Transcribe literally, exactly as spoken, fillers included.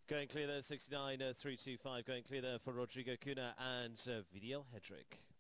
Going clear there, sixty-nine three two five, going clear there for Rodrigo Cunha and uh, Vidiel Hedrick.